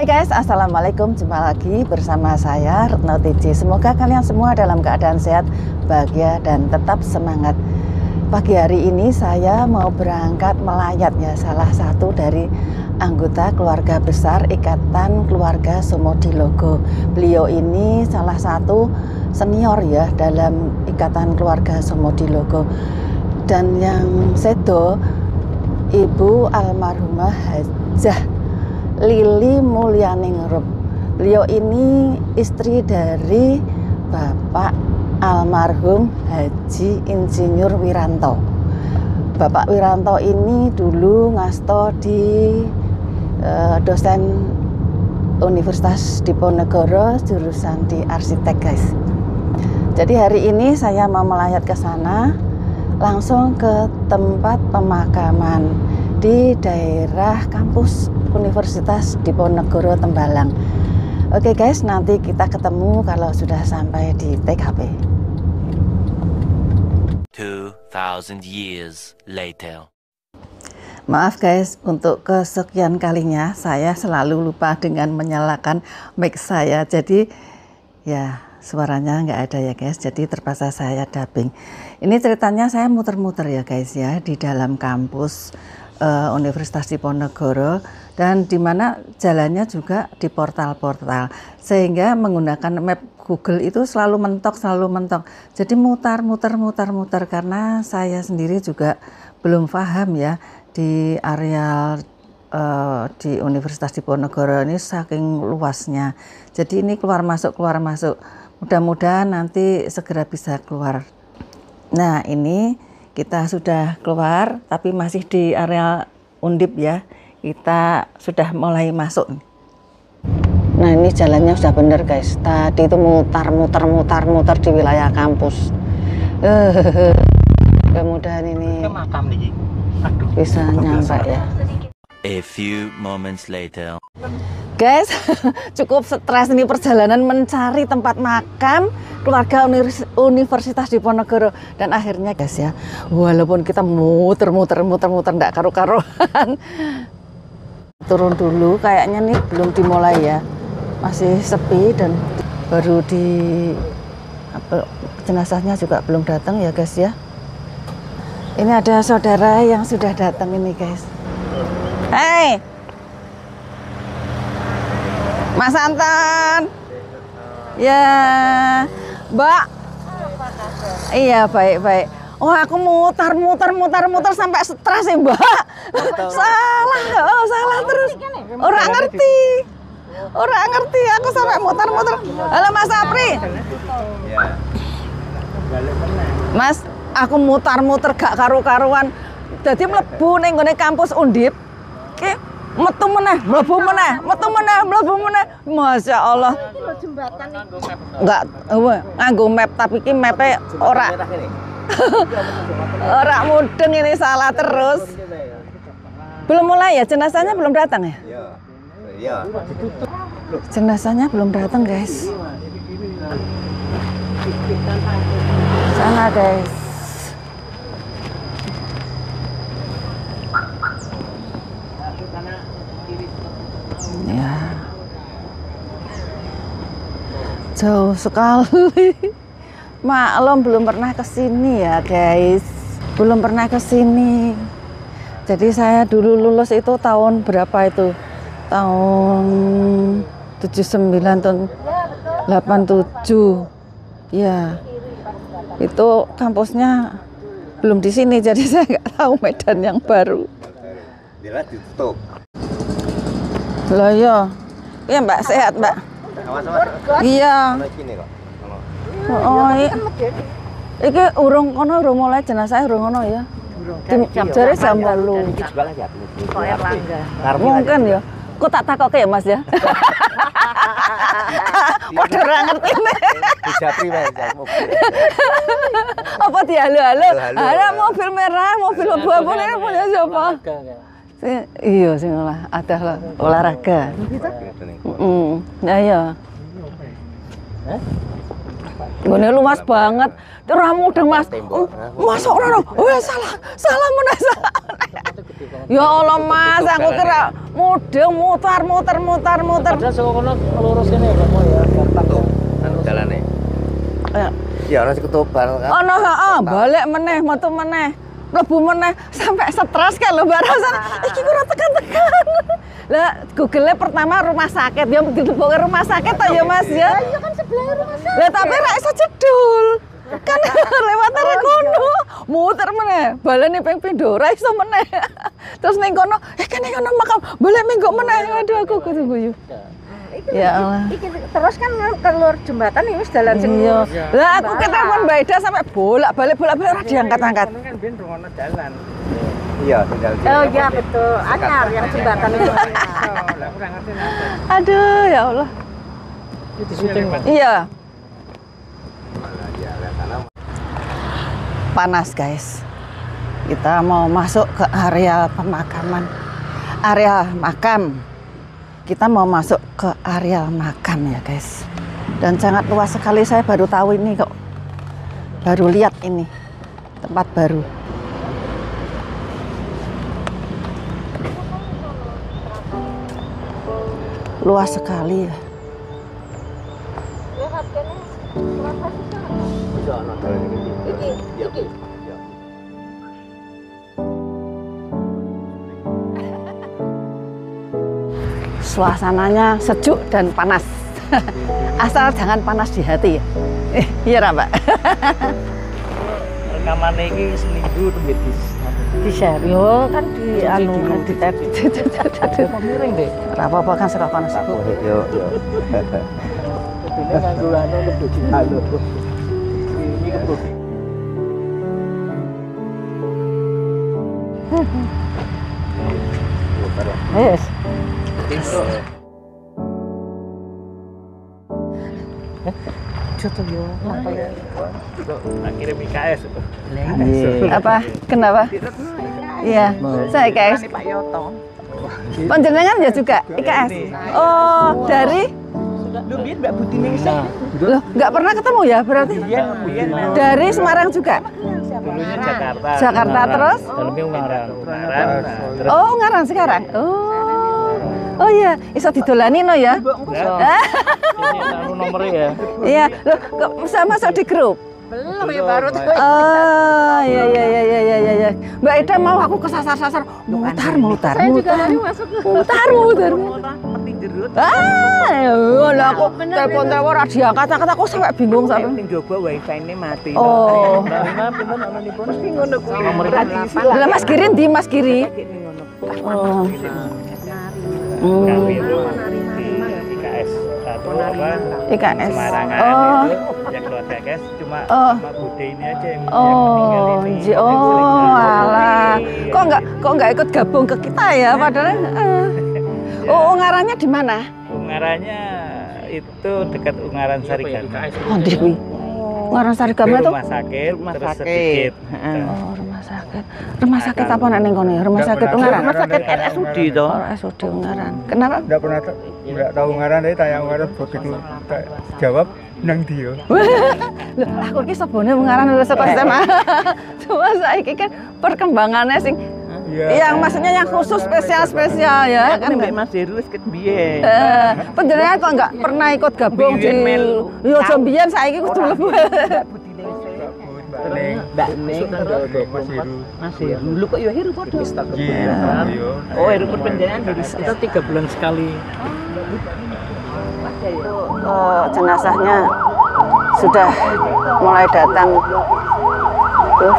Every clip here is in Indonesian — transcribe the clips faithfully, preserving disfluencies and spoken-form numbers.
Hai guys, assalamualaikum. Jumpa lagi bersama saya Retno T J. Semoga kalian semua dalam keadaan sehat, bahagia, dan tetap semangat. Pagi hari ini saya mau berangkat melayat ya, salah satu dari anggota keluarga besar Ikatan Keluarga Somotilogo. Beliau ini salah satu senior ya dalam Ikatan Keluarga Somotilogo. Dan yang sedo Ibu almarhumah Hajah Lili Mulyaningrup. Beliau ini istri dari Bapak almarhum Haji Insinyur Wiranto. Bapak Wiranto ini dulu ngasto di uh, dosen Universitas Diponegoro jurusan di arsitek guys. Jadi hari ini saya mau melayat ke sana, langsung ke tempat pemakaman di daerah kampus Universitas Diponegoro Tembalang. Oke guys, nanti kita ketemu kalau sudah sampai di T K P. two thousand years later. Maaf guys, untuk kesekian kalinya saya selalu lupa dengan menyalakan mic saya. Jadi ya suaranya nggak ada ya guys, jadi terpaksa saya dubbing. Ini ceritanya saya muter-muter ya guys ya di dalam kampus uh, Universitas Diponegoro, dan di mana jalannya juga di portal-portal, sehingga menggunakan map Google itu selalu mentok, selalu mentok. Jadi mutar, mutar, mutar, mutar, karena saya sendiri juga belum paham ya di area uh, di Universitas Diponegoro ini saking luasnya. Jadi ini keluar masuk, keluar masuk. Mudah-mudahan nanti segera bisa keluar. Nah ini kita sudah keluar, tapi masih di area Undip ya. Kita sudah mulai masuk. Nah ini jalannya sudah bener guys. Tadi itu mutar, mutar, mutar, mutar di wilayah kampus. Uh, Mudah-mudahan ini makam nih. Aduh, bisa nyampe ya. A few moments later. Guys, cukup stres ini perjalanan mencari tempat makam keluarga Universitas Diponegoro. Dan akhirnya guys ya, walaupun kita muter, muter, muter, muter, enggak karu-karuan. Turun dulu, kayaknya nih belum dimulai ya, masih sepi dan baru di apa, jenazahnya juga belum datang ya guys ya. Ini ada saudara yang sudah datang ini guys. Hai Mas Anton. Ya Mbak. Iya baik-baik. Oh aku mutar, mutar, mutar, mutar sampai stres ya Mbak. Salah, oh salah terus. Orang ngerti, orang ngerti. Aku sampai mutar, mutar. Halo Mas Apri. Mas, aku mutar, mutar gak karu-karuan. Jadi mlebu ning nggone kampus Undip. Ki metu meneh, mlebu meneh, metu meneh, mlebu meneh. Masya Allah. Enggak, nganggo map tapi ki mape ora. Orang mudeng ini salah terus. Belum mulai ya, jenazahnya belum datang ya? Iya. Jenazahnya belum datang guys. Sana guys. Ya. Jauh sekali. Maklum belum pernah ke sini ya guys, belum pernah ke sini. Jadi saya dulu lulus itu tahun berapa itu? Tahun tujuh puluh sembilan, tahun delapan puluh tujuh. Ya, itu kampusnya belum di sini, jadi saya nggak tahu medan yang baru. Dia ditutup. Loh ya, iya Mbak sehat Mbak. Iya. Oh, iki urung kono urung mulai jenazah urung kono ya. Jare jam wolu. Kok Erlangga. Mungkin ya. Kok tak takoke ya Mas ya. Padha ora ngerti. Dijapri wae. Apa dihalu-halu? Ada mobil merah, mobil abu-abu ini punya siapa? Iya sing olah, ada olahraga. Heeh. Ya ya. Hah? Gone luas banget. Ora mudeng Mas. Masuk ora. Oh salah. Salah meneh. Ya Allah Mas, aku kira mudeng mutar muter mutar muter. Padahal saka kono lurus kene ya kamu ya, gampang tuh. Anu dalane. Ya. Ya ana sing ketubar kan. Ono heeh, balik meneh, metu meneh. Mlebu meneh sampai stres kan lho Mbak Rosa. Iki ora tekan-tekan. Lah Google pertama rumah sakit, ya diteboke rumah sakit to ya Mas ya. Iya kan sebelah rumah sakit. Lah tapi ra iso cedul. Kan lewat arah kono, muter meneh, balane ping pindho ra iso meneh. Terus ning kono, eh kene kono makam, balik minggu meneh. Aduh aku guyu-guyu. Ya Allah. Iki terus kan keluar jembatan ini wis dalan sing Iya. Lah aku ketelepon Mbak Ida sampai bolak-balik bolak-balik ora diangkat-angkat. Kan ben rungono jalan. Iya, tinggal di. Oh iya betul, anyar yang jembatan itu. Lah ora ngerti napa. Aduh ya Allah. Itu syuting, Mas. Iya. Panas guys. Kita mau masuk ke area pemakaman. Area makam. Kita mau masuk ke area makam ya guys. Dan sangat luas sekali, saya baru tahu ini kok. Baru lihat ini. Tempat baru. Luas sekali ya. Bisa ana dalane iki. Iki, iki. Suasananya sejuk dan panas. Asal jangan panas di hati ya. Eh, iya ra, Mbak. Rekamannya ini seminggu tuh di Di share yo kan di anu di tab. Apa miring deh? Ora apa-apa kan saka panas aku. Yo, yo. Ini nganggo anu lebih halo. Ini kan Yes. Joto yo. akhirnya B K S. Apa? Kenapa? Iya, saya I K S. Pak Yoto. Panjenengan ya juga I K S. Oh, dari Lu biyen Mbak Butini sih. loh, nggak pernah ketemu ya berarti? Dari Semarang juga? Dulunya Jakarta. Jakarta terus? Dalamnya Ungaran. Ungaran. nah, terus Oh, Ungaran sekarang. Oh. Oh iya, iso didolani no ya? ya, ini anu nomornya ya. Iya, loh kok bisa masuk di grup? Belum ya baru tuh. Oh, iya iya iya iya iya iya. Mbak Ida mau aku kesasar-sasar, mutar mutar Saya juga mutar. tadi masuk ke Mutar mutar. peti jerut. Ah, ya lah aku telepon-telepon ora diangkat-angkat aku sampai bingung sampai. Ning jowo wifi-ne mati. Oh. Nah, pinten amanipun? Mesti ngono kuwi. Nomor Lah Mas Giri ndi Mas Giri? Oh. Hmm. Kami itu di I K S satu apa? I K S. Semarangan Oh. itu yang keluarga I K S cuma Oh. sama Bude ini aja yang, yang Oh, meninggal ini. ji- yang sering oh, ngadu. alah. Iya. Kok nggak kok nggak ikut gabung ke kita ya? Padahal. eh. Oh, Ungarannya di mana? Ungarannya itu dekat Ungaran Sarigama. Oh, di kuwi. Ungaran Sarigama itu? Rumah sakit, Rumah terus sakit. sedikit. Oh, rumah sakit. Rumah sakit apa nek ning kono ya? Rumah sakit Ungaran. Rumah sakit R S U D toh. Oh, R S U D Ungaran. Kenapa? Enggak pernah ta- enggak tahu ngaran deh, tanya ngaran begitu tak jawab nang dia. Loh, aku ki sebone Ungaran lulus saka S M A. Cuma saiki kan perkembangannya sing yang maksudnya yang khusus spesial-spesial ya kan Mbak enggak? Mas Derus ket biyen. Eh, penjenengan kok enggak pernah ikut gabung di Biyen melu. yo jombian saiki kudu mlebu. Mbak Ning Mas Heru. Mas Heru. Lu kok yo Heru padha. Iya. Oh, Heru pun penjenengan dari Kita tiga bulan sekali. Oh, jenazahnya sudah mulai datang. Terus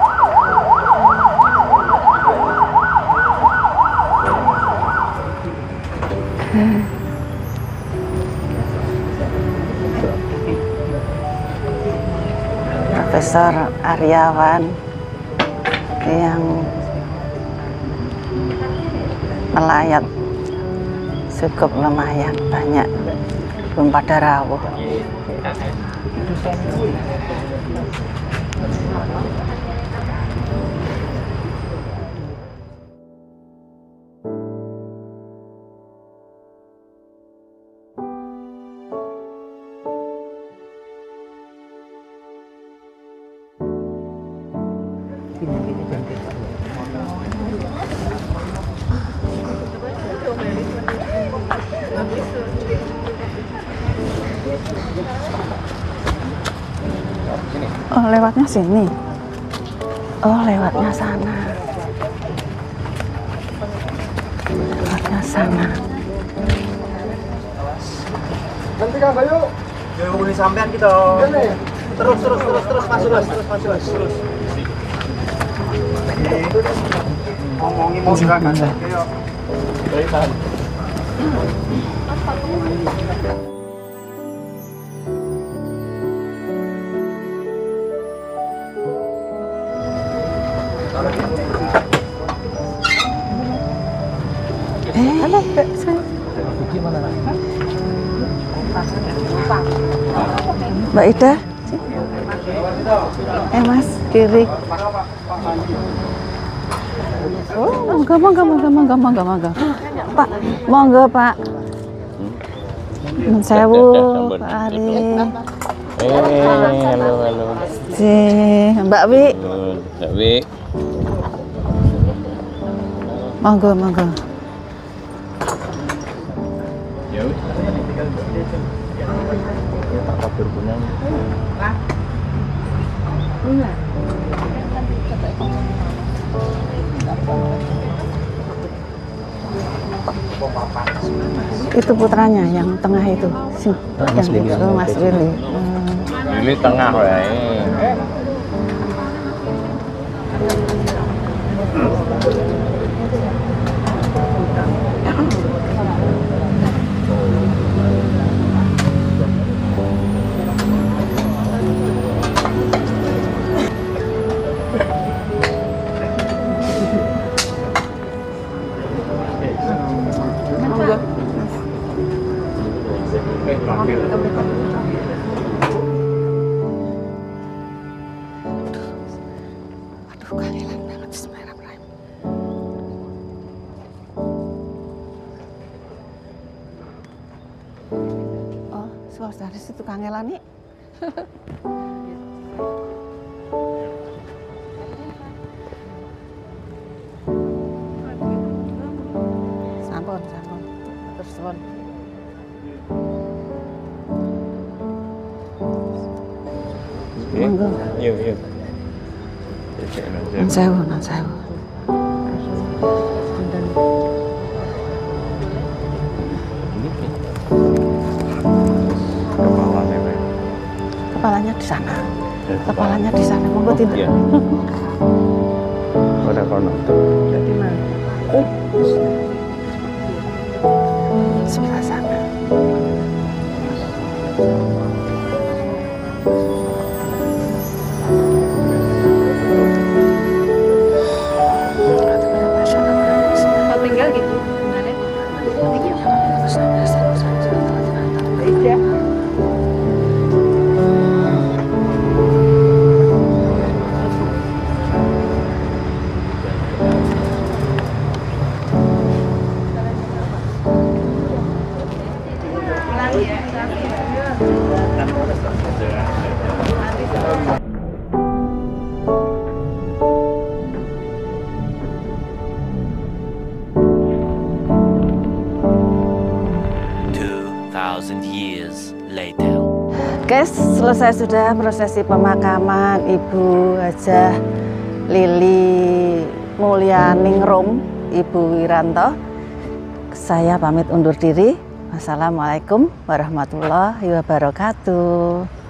Profesor Aryawan yang melayat cukup lumayan banyak, belum pada rawuh. Oh, lewatnya sini. Oh, lewatnya sana. Lewatnya sana. Nanti Kang Bayu. Ya hubungi sampean kita. Terus terus terus terus masuk Mas, terus masuk Mas, terus. Ngomongin mau silakan. Ayo. Baik, Pak. Eh, halo, Mbak Ida. Eh Mas, kiri. Oh, monggo, monggo, monggo, monggo, monggo, monggo. Pak, monggo Pak. Nun sewu, Pak Ari. Eh, halo halo. Si Mbak Wi. Mbak Wi. Monggo, monggo. Ya wis. Tak berguna. Itu putranya yang tengah itu, si, Mas yang Willy. itu Mas Willy. Hmm. Ini tengah wae. Aduh, kangenan banget Bismillahirrahmanirrahim. Oh, sekolah dari situ kangelan nih. Sampun, sampun. Terus sampun. Monggo. Yuk, yuk. Nun sewu, nun sewu. Kepalanya di sana. Kepalanya di sana. Monggo tidak. Iya. Ora kono. Jadi mana? Sebelah sana. Tinggal gitu. Iya. Two thousand years later. Guys, selesai sudah prosesi pemakaman Ibu Hajah Lili Mulyaningrum, Ibu Wiranto. Saya pamit undur diri. Wassalamualaikum warahmatullahi wabarakatuh.